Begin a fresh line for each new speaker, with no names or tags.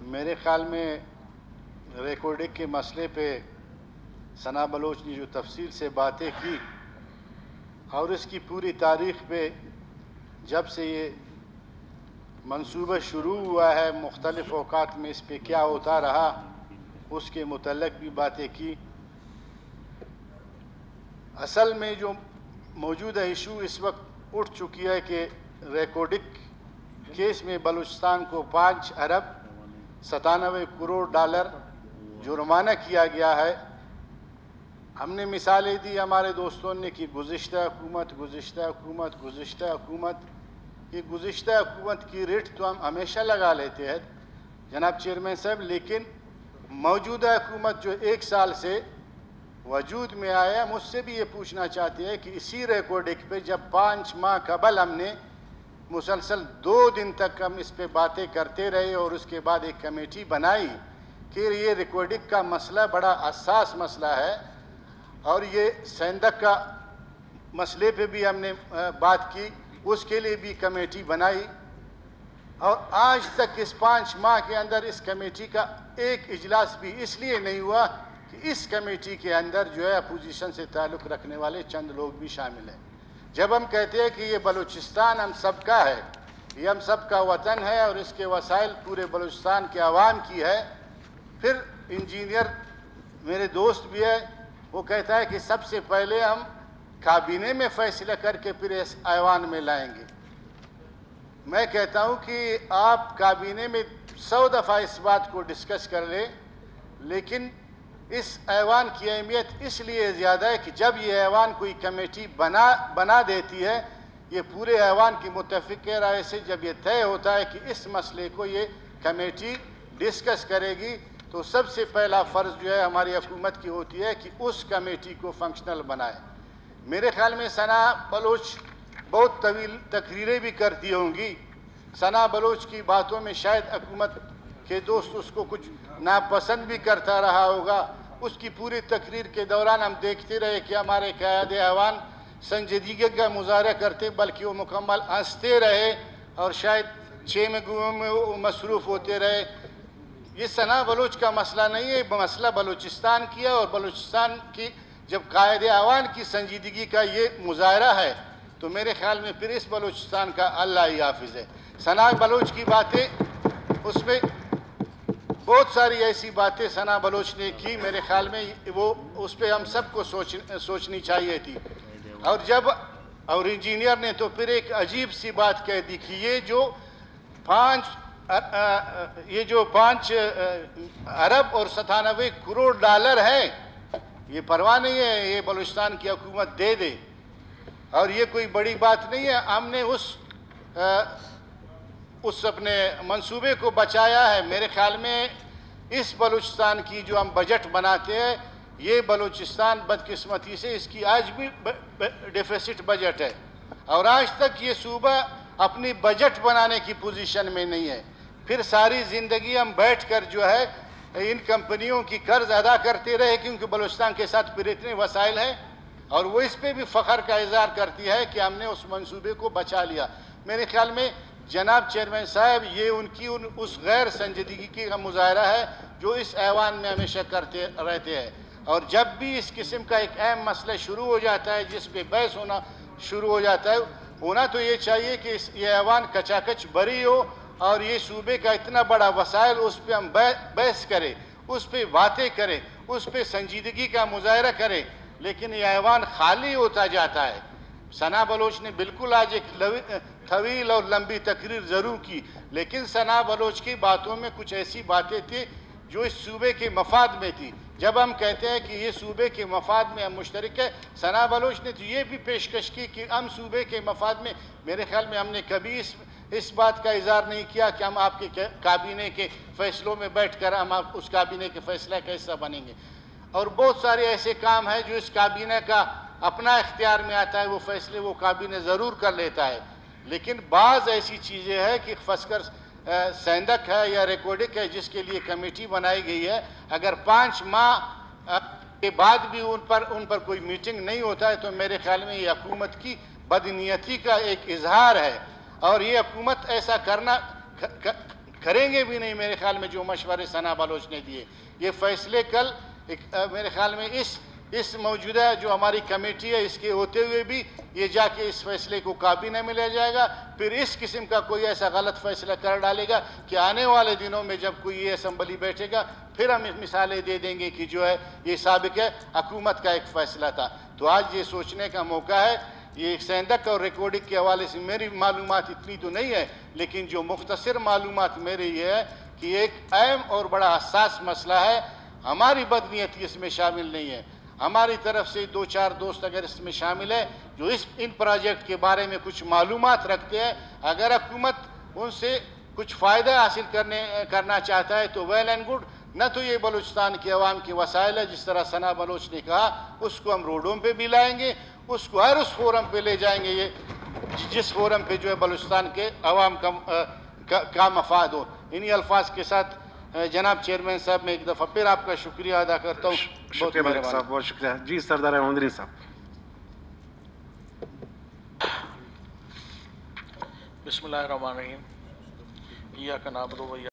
میرے خیال میں ریکوڈک کے مسئلے پہ ثنا بلوچ نے جو تفصیل سے باتیں کی اور اس کی پوری تاریخ پہ جب سے یہ منصوبہ شروع ہوا ہے مختلف اوقات میں اس پہ کیا ہوتا رہا اس کے متعلق بھی باتیں کی۔ اصل میں جو موجودہ ایشو اس وقت اٹھ چکی ہے کہ ریکوڈک کیس میں بلوچستان کو 5 ارب 97 کروڑ ڈالر جرمانہ کیا گیا ہے۔ ہم نے مثالیں دی ہمارے دوستوں نے کہ گزشتہ حکومت یہ گزشتہ حکومت کی ریٹ تو ہم ہمیشہ لگا لیتے ہیں جناب چیئرمین صاحب، لیکن موجودہ حکومت جو 1 سال سے وجود میں آیا مجھ سے بھی یہ پوچھنا چاہتے ہیں کہ اسی ریکوڈک پہ جب 5 ماہ قبل ہم نے مسلسل 2 دن تک ہم اس پہ باتیں کرتے رہے اور اس کے بعد ایک کمیٹی بنائی کہ یہ ریکوڈک کا مسئلہ بڑا حساس مسئلہ ہے اور یہ سیندک کا مسئلے پہ بھی ہم نے بات کی، اس کے لیے بھی کمیٹی بنائی اور آج تک اس 5 ماہ کے اندر اس کمیٹی کا ایک اجلاس بھی اس لیے نہیں ہوا کہ اس کمیٹی کے اندر جو ہے اپوزیشن سے تعلق رکھنے والے چند لوگ بھی شامل ہیں۔ جب ہم کہتے ہیں کہ یہ بلوچستان ہم سب کا ہے، یہ ہم سب کا وطن ہے اور اس کے وسائل پورے بلوچستان کے عوام کی ہے، پھر انجینئر میرے دوست بھی ہے وہ کہتا ہے کہ سب سے پہلے ہم کابینے میں فیصلہ کر کے پھر اس ایوان میں لائیں گے۔ میں کہتا ہوں کہ آپ کابینے میں 100 دفعہ اس بات کو ڈسکس کر لیں، لیکن اس ایوان کی اہمیت اس لیے زیادہ ہے کہ جب یہ ایوان کوئی کمیٹی بنا دیتی ہے، یہ پورے ایوان کی متفق رائے سے جب یہ طے ہوتا ہے کہ اس مسئلے کو یہ کمیٹی ڈسکس کرے گی تو سب سے پہلا فرض جو ہے ہماری حکومت کی ہوتی ہے کہ اس کمیٹی کو فنکشنل بنائے۔ میرے خیال میں ثنا بلوچ بہت طویل تقریریں بھی کرتی ہوں گی، ثنا بلوچ کی باتوں میں شاید حکومت کہ دوست اس کو کچھ ناپسند بھی کرتا رہا ہوگا۔ اس کی پوری تقریر کے دوران ہم دیکھتے رہے کہ ہمارے قائد ایوان سنجیدگی کا مظاہرہ کرتے بلکہ وہ مکمل ہنستے رہے اور شاید چیمگوں میں مصروف ہوتے رہے۔ یہ ثنا بلوچ کا مسئلہ نہیں ہے، مسئلہ بلوچستان کی ہے اور بلوچستان کی جب قائد ایوان کی سنجیدگی کا یہ مظاہرہ ہے تو میرے خیال میں پھر اس بلوچستان کا اللہ ہی حافظ ہے۔ ثنا بلوچ کی باتیں اس میں بہت ساری ایسی باتیں ثنا بلوچ نے کی، میرے خیال میں وہ اس پہ ہم سب کو سوچنی چاہیے تھی۔ اور انجینئر نے تو پھر ایک عجیب سی بات کہہ دی کہ یہ جو 5 ارب اور 97 کروڑ ڈالر ہے یہ پرواہ نہیں ہے، یہ بلوچستان کی حکومت دے دے اور یہ کوئی بڑی بات نہیں ہے، ہم نے اس اپنے منصوبے کو بچایا ہے۔ میرے خیال میں اس بلوچستان کی جو ہم بجٹ بناتے ہیں یہ بلوچستان بدقسمتی سے اس کی آج بھی ڈیفیسٹ بجٹ ہے اور آج تک یہ صوبہ اپنی بجٹ بنانے کی پوزیشن میں نہیں ہے۔ پھر ساری زندگی ہم بیٹھ کر جو ہے ان کمپنیوں کی قرض ادا کرتے رہے کیونکہ بلوچستان کے ساتھ پھر اتنے وسائل ہیں اور وہ اس پہ بھی فخر کا اظہار کرتی ہے کہ ہم نے اس منصوبے کو بچا لیا۔ میرے خیال میں جناب چیئرمین صاحب یہ ان کی اس غیر سنجیدگی کا مظاہرہ ہے جو اس ایوان میں ہمیشہ کرتے رہتے ہیں اور جب بھی اس قسم کا ایک اہم مسئلہ شروع ہو جاتا ہے جس پہ بحث ہونا شروع ہو جاتا ہے، ہونا تو یہ چاہیے کہ یہ ایوان کچاکچ بری ہو اور یہ صوبے کا اتنا بڑا وسائل اس پہ ہم بحث کریں، اس پہ باتیں کریں، اس پہ سنجیدگی کا مظاہرہ کریں، لیکن یہ ایوان خالی ہوتا جاتا ہے۔ ثنا بلوچ نے بالکل آج ایک طویل اور لمبی تقریر ضرور کی، لیکن ثنا بلوچ کی باتوں میں کچھ ایسی باتیں تھیں جو اس صوبے کے مفاد میں تھی۔ جب ہم کہتے ہیں کہ یہ صوبے کے مفاد میں ہم مشترک ہے، ثنا بلوچ نے تو یہ بھی پیشکش کی کہ ہم صوبے کے مفاد میں، میرے خیال میں ہم نے کبھی اس بات کا اظہار نہیں کیا کہ ہم آپ کے کابینے کے فیصلوں میں بیٹھ کر ہم اس کابینے کے فیصلہ کا حصہ بنیں گے اور بہت سارے ایسے کام ہیں جو اس کابینہ کا اپنا اختیار میں آتا ہے، وہ فیصلے وہ کابینہ ضرور کر لیتا ہے، لیکن بعض ایسی چیزیں ہیں کہ خاص کر سیندک ہے یا ریکوڈک ہے جس کے لیے کمیٹی بنائی گئی ہے، اگر 5 ماہ کے بعد بھی ان پر کوئی میٹنگ نہیں ہوتا ہے تو میرے خیال میں یہ حکومت کی بدنیتی کا ایک اظہار ہے اور یہ حکومت ایسا کریں گے بھی نہیں میرے خیال میں جو مشورے ثنا بلوچ نے دیے. یہ فیصلے کل میرے خیال میں اس موجودہ جو ہماری کمیٹی ہے اس کے ہوتے ہوئے بھی یہ جا کے اس فیصلے کو کابینہ میں لے جائے گا. پھر اس قسم کا کوئی ایسا غلط فیصلہ کر ڈالے گا کہ آنے والے دنوں میں جب کوئی یہ اسمبلی بیٹھے گا پھر ہم مثالیں دے دیں گے کہ جو ہے یہ سابق ہے حکومت کا ایک فیصلہ تھا. تو آج یہ سوچنے کا موقع ہے. یہ سیندک اور ریکوڈک کے حوالے سے میری معلومات اتنی تو نہیں ہے، لیکن جو مختصر معلومات میری یہ ہے کہ ایک اہم اور بڑا حساس مسئلہ ہے. ہماری بدنیتی اس میں شامل نہیں ہے. ہماری طرف سے 2-4 دوست اگر اس میں شامل ہے جو ان پروجیکٹ کے بارے میں کچھ معلومات رکھتے ہیں، اگر حکومت ان سے کچھ فائدہ حاصل کرنا چاہتا ہے تو ویل اینڈ گڈ. نہ تو یہ بلوچستان کے عوام کے وسائل ہے جس طرح ثنا بلوچ نے کہا، اس کو ہم روڈوں پہ بھی لائیں گے، اس کو ہر اس فورم پہ لے جائیں گے یہ جس فورم پہ جو ہے بلوچستان کے عوام کا مفاد ہو. انہی الفاظ کے ساتھ جناب چیئرمین صاحب میں ایک دفعہ پھر آپ کا شکریہ ادا کرتا ہوں.
شکریہ ملک صاحب، بہت شکریہ. جی سردار احمد صاحب.
بسم اللہ الرحمن الرحیم. ایاک نعبد و